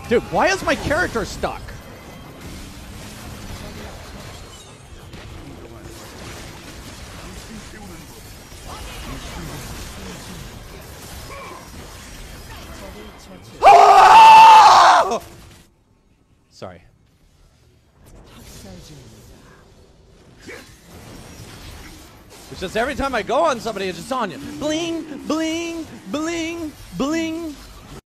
Dude, why is my character stuck? Sorry. It's just every time I go on somebody, it's just on you. Bling, bling, bling, bling.